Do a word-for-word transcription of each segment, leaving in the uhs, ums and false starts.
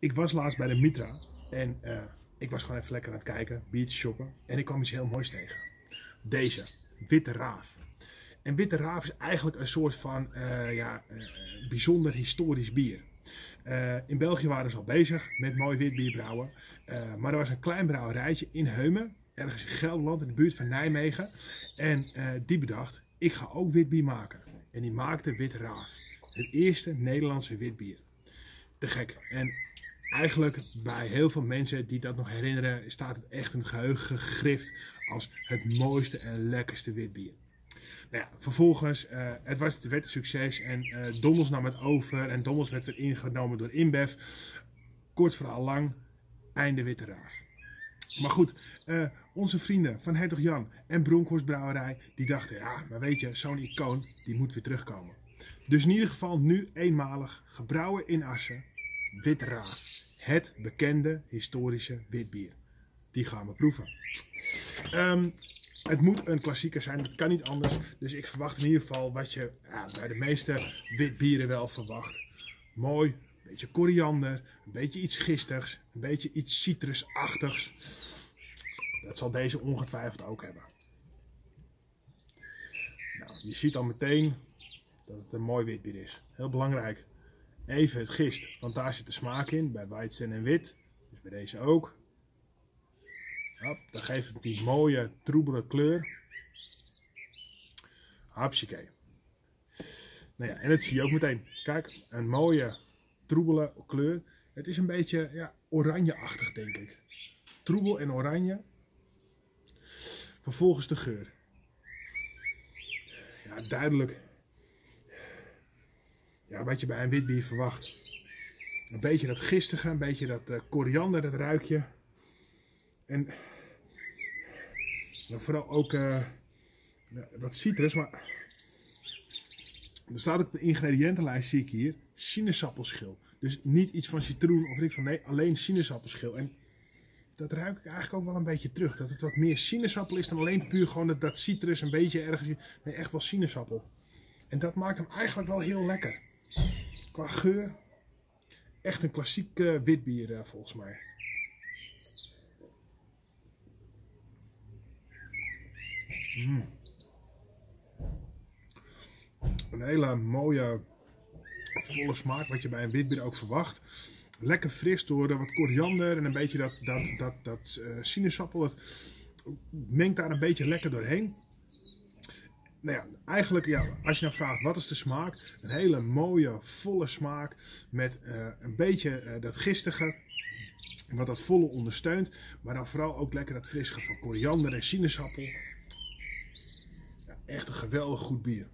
Ik was laatst bij de Mitra en uh, ik was gewoon even lekker aan het kijken, biertjes shoppen. En ik kwam iets heel moois tegen. Deze, Witte Raaf. En Witte Raaf is eigenlijk een soort van uh, ja, uh, bijzonder historisch bier. Uh, in België waren ze al bezig met mooi wit bier brouwen. Uh, maar er was een klein brouwerijtje in Heumen, ergens in Gelderland, in de buurt van Nijmegen. En uh, die bedacht, ik ga ook wit bier maken. En die maakte Witte Raaf. Het eerste Nederlandse wit bier. Te gek. En eigenlijk bij heel veel mensen die dat nog herinneren, staat het echt in het geheugen gegrift als het mooiste en lekkerste wit bier. Nou ja, vervolgens, uh, het, was, het werd een succes en uh, Dommels nam het over en Dommels werd weer ingenomen door InBev. Kort verhaal lang, einde Witte Raaf. Maar goed, uh, onze vrienden van Hertog Jan en Bronkhorst Brouwerij, die dachten, ja, maar weet je, zo'n icoon, die moet weer terugkomen. Dus in ieder geval nu eenmalig, gebrouwen in Assen, Witte Raaf. Het bekende historische witbier. Die gaan we proeven. Um, het moet een klassieker zijn, dat kan niet anders. Dus ik verwacht in ieder geval wat je ja, bij de meeste witbieren wel verwacht. Mooi, een beetje koriander, een beetje iets gistigs, een beetje iets citrusachtigs. Dat zal deze ongetwijfeld ook hebben. Nou, je ziet al meteen dat het een mooi witbier is. Heel belangrijk. Even het gist, want daar zit de smaak in, bij Weizen en wit. Dus bij deze ook. Hop, dan geeft het die mooie, troebele kleur. Hapsakee. Nou ja, en dat zie je ook meteen. Kijk, een mooie, troebele kleur. Het is een beetje ja, oranje-achtig, denk ik. Troebel en oranje. Vervolgens de geur. Ja, duidelijk. Ja, wat je bij een wit bier verwacht. Een beetje dat gistige, een beetje dat uh, koriander, dat ruikje. En nou, vooral ook uh, ja, wat citrus, maar er staat op de ingrediëntenlijst, zie ik hier, sinaasappelschil. Dus niet iets van citroen of ik van nee, alleen sinaasappelschil. En dat ruik ik eigenlijk ook wel een beetje terug. Dat het wat meer sinaasappel is dan alleen puur gewoon dat, dat citrus een beetje ergens. Nee, echt wel sinaasappel. En dat maakt hem eigenlijk wel heel lekker. Qua geur, echt een klassiek uh, witbier uh, volgens mij. Mm. Een hele mooie, volle smaak, wat je bij een witbier ook verwacht. Lekker fris door de wat koriander en een beetje dat, dat, dat, dat uh, sinaasappel. Het mengt daar een beetje lekker doorheen. Nou ja, eigenlijk, ja, als je nou vraagt wat is de smaak, een hele mooie, volle smaak met uh, een beetje uh, dat gistige, wat dat volle ondersteunt, maar dan vooral ook lekker dat frisge van koriander en sinaasappel. Ja, echt een geweldig goed bier.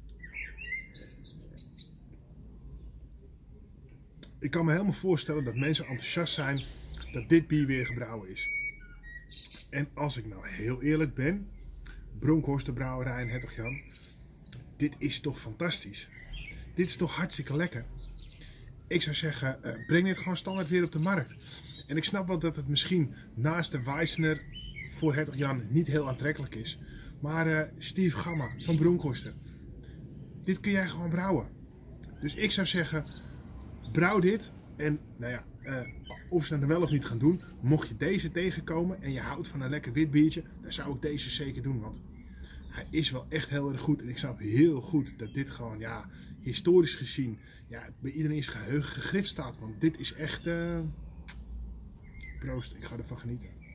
Ik kan me helemaal voorstellen dat mensen enthousiast zijn dat dit bier weer gebrouwen is. En als ik nou heel eerlijk ben, Bronkhorst de Brouwerij en Hertog Jan, dit is toch fantastisch. Dit is toch hartstikke lekker. Ik zou zeggen, uh, breng dit gewoon standaard weer op de markt. En ik snap wel dat het misschien naast de Weisner voor Hertog Jan niet heel aantrekkelijk is. Maar uh, Steve Gamma van Bronkhorst, dit kun jij gewoon brouwen. Dus ik zou zeggen, brouw dit. En nou ja, uh, of ze dat wel of niet gaan doen, mocht je deze tegenkomen en je houdt van een lekker wit biertje, dan zou ik deze zeker doen. Want hij is wel echt heel erg goed. En ik snap heel goed dat dit gewoon, ja, historisch gezien, ja, bij iedereen's geheugen gegrift staat. Want dit is echt, uh... proost, ik ga ervan genieten.